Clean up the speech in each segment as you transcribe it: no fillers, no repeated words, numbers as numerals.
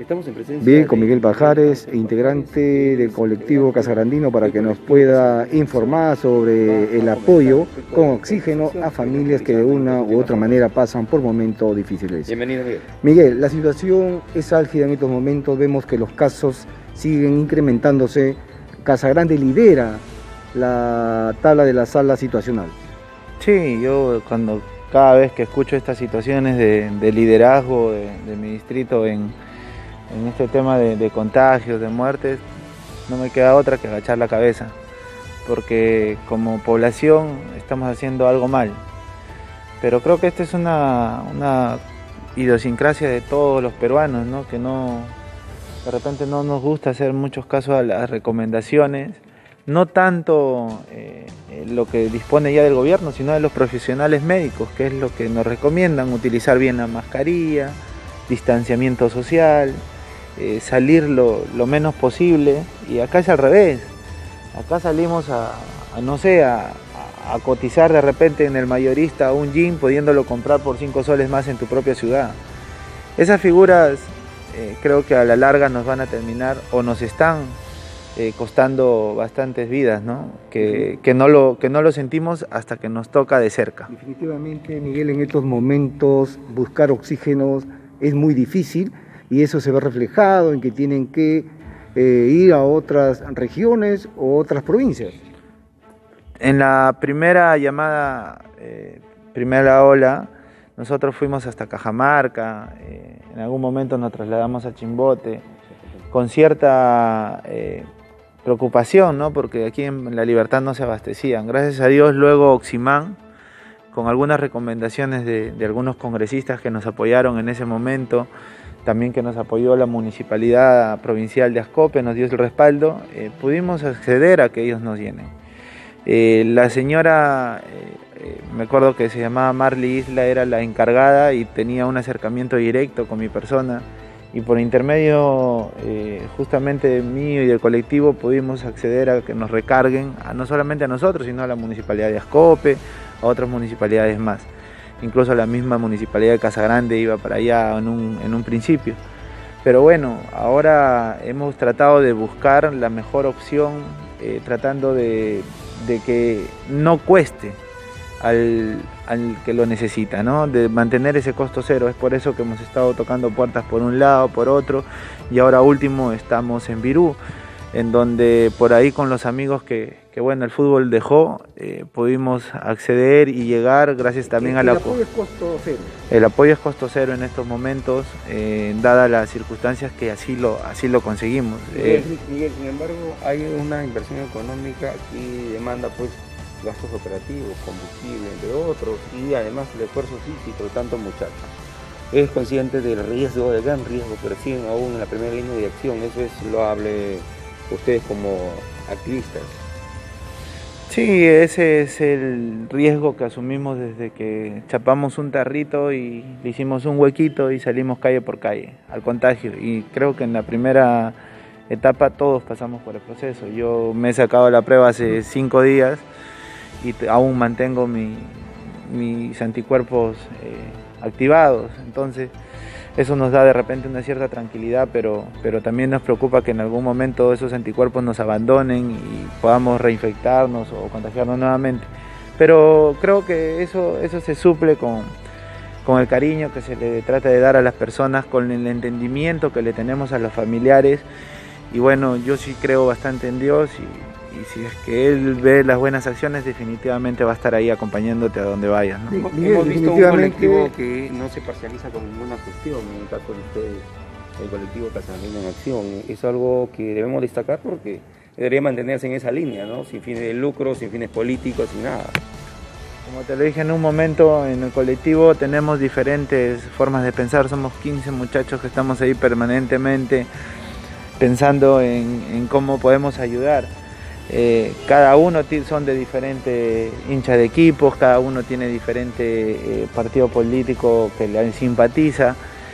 Estamos en presencia Bien, con Miguel Pajares, integrante del colectivo Casagrandino, para que nos pueda informar sobre el apoyo con oxígeno a familias que de una u otra manera pasan por momentos difíciles. Bienvenido, Miguel. Miguel, la situación es álgida en estos momentos, vemos que los casos siguen incrementándose. Casagrande lidera la tabla de la sala situacional. Sí, yo cada vez que escucho estas situaciones de liderazgo de mi distrito en este tema de contagios, de muertes, no me queda otra que agachar la cabeza, porque como población estamos haciendo algo mal. Pero creo que esta es una idiosincrasia de todos los peruanos, ¿no? Que de repente no nos gusta hacer muchos casos a las recomendaciones, no tanto lo que dispone ya del gobierno, sino de los profesionales médicos, que es lo que nos recomiendan: utilizar bien la mascarilla, distanciamiento social, salir lo menos posible. Y acá es al revés, acá salimos a cotizar de repente en el mayorista un jean, pudiéndolo comprar por 5 soles más en tu propia ciudad. Esas figuras creo que a la larga nos van a terminar, o nos están costando bastantes vidas, ¿no? Que no lo sentimos hasta que nos toca de cerca. Definitivamente, Miguel, en estos momentos buscar oxígenos es muy difícil, y eso se ve reflejado en que tienen que ir a otras regiones o otras provincias. En la primera llamada, primera ola, nosotros fuimos hasta Cajamarca, en algún momento nos trasladamos a Chimbote, con cierta preocupación, ¿no? Porque aquí en La Libertad no se abastecían. Gracias a Dios, luego Oximán, con algunas recomendaciones de algunos congresistas que nos apoyaron en ese momento, también que nos apoyó la Municipalidad Provincial de Ascope, nos dio el respaldo, pudimos acceder a que ellos nos llenen. La señora, me acuerdo que se llamaba Marley Isla, era la encargada y tenía un acercamiento directo con mi persona, y por intermedio justamente mío y del colectivo pudimos acceder a que nos recarguen, no solamente a nosotros, sino a la Municipalidad de Ascope, a otras municipalidades más. Incluso la misma Municipalidad de Casagrande iba para allá en un principio. Pero bueno, ahora hemos tratado de buscar la mejor opción, tratando de que no cueste al que lo necesita, ¿no? De mantener ese costo cero. Es por eso que hemos estado tocando puertas por un lado, por otro, y ahora último estamos en Virú, en donde por ahí con los amigos que bueno, el fútbol dejó, pudimos acceder y llegar gracias también a la... El apoyo es costo cero. El apoyo es costo cero en estos momentos, dadas las circunstancias que así lo conseguimos. Miguel, sin embargo, hay una inversión económica que demanda pues gastos operativos, combustible, entre otros, y además el esfuerzo físico de tantos muchachos. Es consciente del riesgo, del gran riesgo que reciben aún en la primera línea de acción. Eso es loable, ustedes como activistas. Sí, ese es el riesgo que asumimos desde que chapamos un tarrito y le hicimos un huequito y salimos calle por calle al contagio. Y creo que en la primera etapa todos pasamos por el proceso. Yo me he sacado la prueba hace 5 días y aún mantengo mis anticuerpos activados. Entonces eso nos da de repente una cierta tranquilidad, pero también nos preocupa que en algún momento esos anticuerpos nos abandonen y podamos reinfectarnos o contagiarnos nuevamente. Pero creo que eso se suple con el cariño que se le trata de dar a las personas, con el entendimiento que le tenemos a los familiares. Y bueno, yo sí creo bastante en Dios, y si es que Él ve las buenas acciones, definitivamente va a estar ahí acompañándote a donde vayas, ¿no? Hemos visto un colectivo que no se parcializa con ninguna cuestión, en el caso de ustedes, el colectivo Casagrandino en Acción. Es algo que debemos destacar porque debería mantenerse en esa línea, ¿no? Sin fines de lucro, sin fines políticos, sin nada. Como te lo dije en un momento, en el colectivo tenemos diferentes formas de pensar. Somos 15 muchachos que estamos ahí permanentemente pensando en cómo podemos ayudar. Cada uno son de diferentes hinchas de equipos, cada uno tiene diferente partido político que le simpatiza,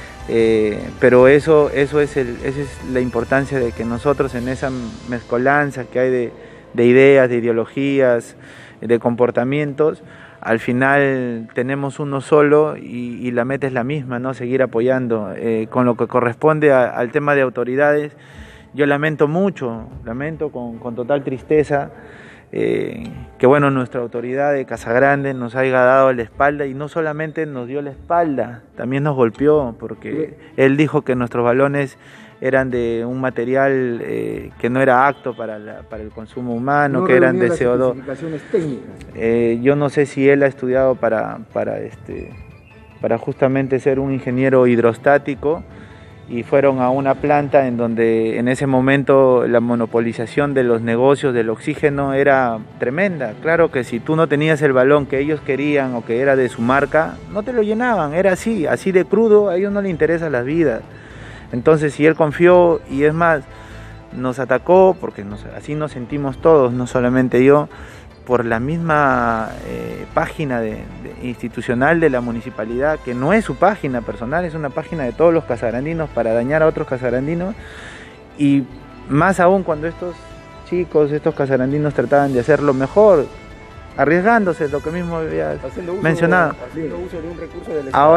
pero esa es la importancia de que nosotros, en esa mezcolanza que hay de ideas, de ideologías, de comportamientos, al final tenemos uno solo y la meta es la misma, ¿no? Seguir apoyando. Con lo que corresponde al tema de autoridades, yo lamento mucho, lamento con total tristeza que bueno, nuestra autoridad de Casagrande nos haya dado la espalda, y no solamente nos dio la espalda, también nos golpeó, porque él dijo que nuestros balones eran de un material que no era apto para el consumo humano, no, que eran de CO2. Yo no sé si él ha estudiado para justamente ser un ingeniero hidrostático, y fueron a una planta en donde en ese momento la monopolización de los negocios del oxígeno era tremenda. Claro que si tú no tenías el balón que ellos querían o que era de su marca, no te lo llenaban, era así de crudo, a ellos no les interesan las vidas. Entonces, si él confió, y es más, nos atacó, porque así nos sentimos todos, no solamente yo, por la misma página institucional de la municipalidad, que no es su página personal, es una página de todos los casagrandinos para dañar a otros casagrandinos, y más aún cuando estos chicos, estos casagrandinos trataban de hacerlo mejor, arriesgándose, lo que mismo había mencionado. Haciendo uso de un recurso del Estado.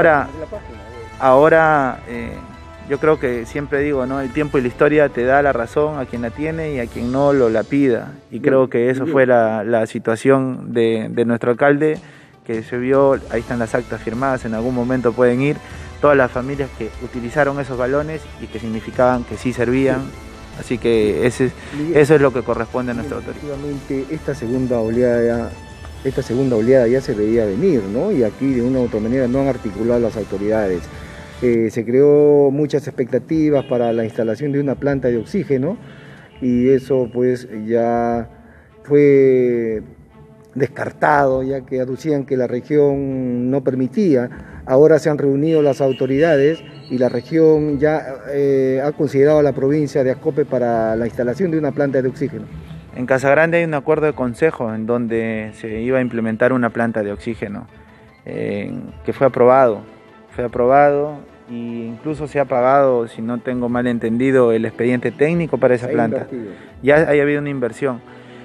Ahora yo creo que siempre digo, ¿no? El tiempo y la historia te da la razón a quien la tiene y a quien no lo lapida. Y creo que eso fue la situación de nuestro alcalde, que se vio, ahí están las actas firmadas, en algún momento pueden ir, todas las familias que utilizaron esos balones y que significaban que sí servían. Así que eso es lo que corresponde a nuestra autoridad. Efectivamente, esta segunda oleada ya se veía venir, ¿no? Y aquí de una u otra manera no han articulado las autoridades. Se creó muchas expectativas para la instalación de una planta de oxígeno, y eso pues ya fue descartado, ya que aducían que la región no permitía. Ahora se han reunido las autoridades y la región ya ha considerado a la provincia de Ascope para la instalación de una planta de oxígeno. En Casagrande hay un acuerdo de consejo en donde se iba a implementar una planta de oxígeno que fue aprobado e incluso se ha pagado, si no tengo mal entendido, el expediente técnico para esa planta. Ya haya habido una inversión.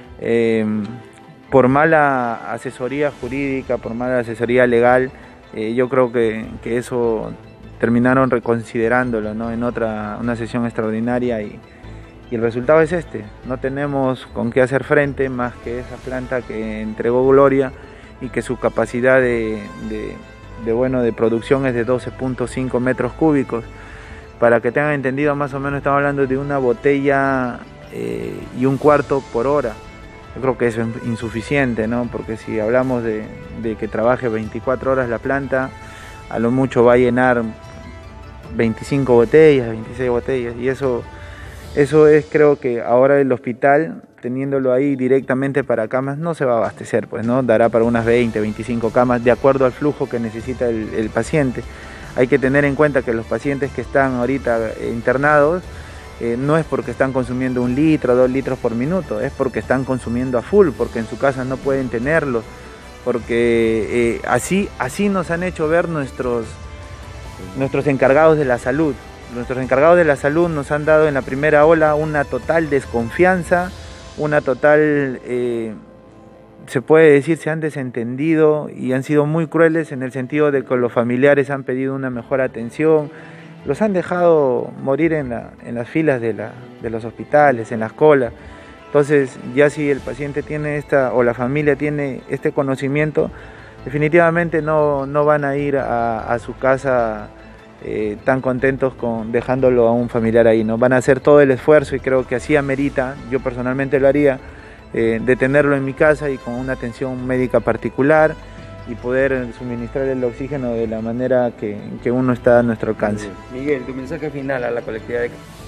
Por mala asesoría jurídica, por mala asesoría legal, yo creo que eso terminaron reconsiderándolo, ¿no? En una sesión extraordinaria, y el resultado es este. No tenemos con qué hacer frente más que esa planta que entregó Gloria, y que su capacidad de producción es de 12.5 metros cúbicos. Para que tengan entendido, más o menos estamos hablando de una botella y un cuarto por hora. Yo creo que eso es insuficiente, ¿no? Porque si hablamos de que trabaje 24 horas la planta, a lo mucho va a llenar 25 botellas, 26 botellas, y eso es, creo que ahora el hospital, teniéndolo ahí directamente para camas, no se va a abastecer, pues, ¿no? Dará para unas 20, 25 camas, de acuerdo al flujo que necesita el paciente. Hay que tener en cuenta que los pacientes que están ahorita internados, no es porque están consumiendo 1 litro, 2 litros por minuto, es porque están consumiendo a full, porque en su casa no pueden tenerlos, porque así nos han hecho ver nuestros encargados de la salud. Nuestros encargados de la salud nos han dado en la primera ola una total desconfianza, una total, se puede decir, se han desentendido y han sido muy crueles en el sentido de que los familiares han pedido una mejor atención, los han dejado morir en las filas de los hospitales, en las colas. Entonces, ya si el paciente tiene o la familia tiene este conocimiento, definitivamente no van a ir a su casa tan contentos dejándolo a un familiar ahí, ¿no? Van a hacer todo el esfuerzo, y creo que así amerita, yo personalmente lo haría, de tenerlo en mi casa y con una atención médica particular, y poder suministrar el oxígeno de la manera que uno está a nuestro alcance. Miguel, tu mensaje final a la colectividad de